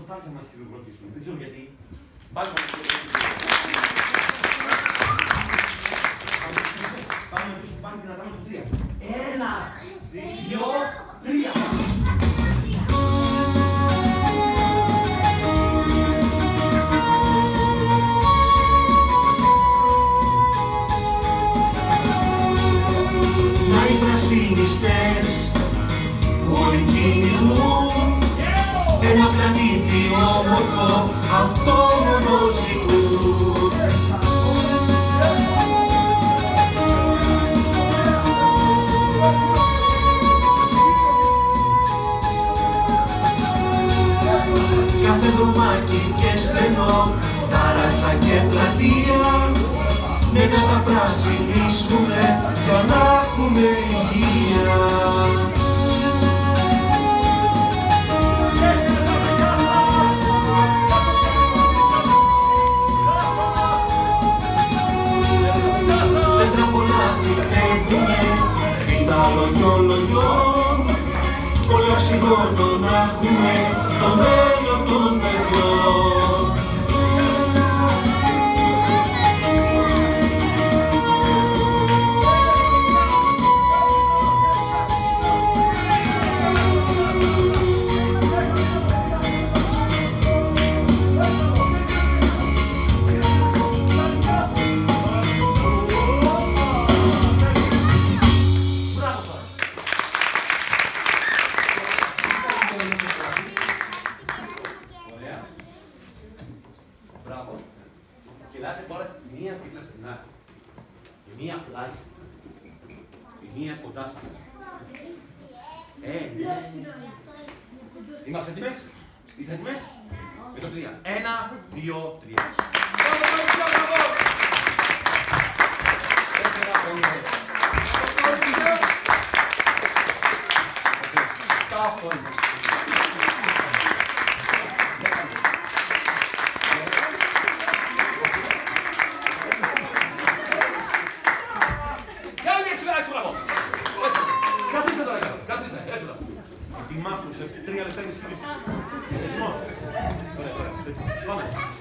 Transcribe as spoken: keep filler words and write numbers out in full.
πάλι θα μας χειροκροτήσουν. Δεν ξέρω γιατί. Πάλι θα μας χειροκροτήσουν. Πάμε πίσω, πάμε δυνατά με το τρία. Ένα, δύο, τρία. Να οι πρασινιστές όλοι κυνηγούν ένα πλανήτη όμορφο, αυτό μόνο ζητούν. Κάθε δρομάκι και στενό, ταράτσα και πλατεία, ναι να τα πρασινίσουμε για να έχουμε υγεία. Τέτρα πολλά φυτεύουμε, φύτα λογιών, πολύ οξυγόνο να έχουμε, το μέλλον των παιδιών. Μπράβο. Κυλάτε τώρα μία δίπλα στην άλλη. Η μία πλάι στην άλλη. Η μία κοντά στην άλλη. Ε, ναι. Είμαστε έτοιμες? Είστε έτοιμες? Με το τρία. Ένα, δύο, τρία. Τέσσερα, πέντε. Αυτό είναι. Καθίστε τώρα κάτω, καθίστε, έτσι τώρα. Ετοιμάσου σε τρία λεπτά και σκηνήσου. Είσαι έτοιμος? Ωραία, ωραία. Πάμε.